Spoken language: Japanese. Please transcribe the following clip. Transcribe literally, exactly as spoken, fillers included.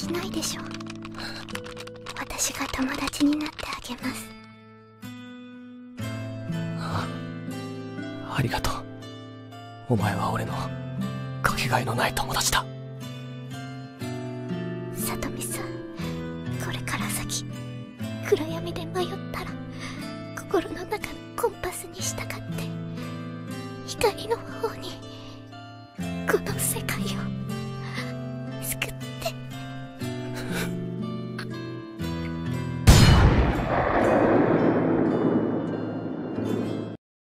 しないでしょ。私が友達になってあげます。 ああ、ありがとう。お前は俺のかけがえのない友達だ。 さとみさん、これから先暗闇で迷ったら心の中のコンパスに従って光の方に、この世界を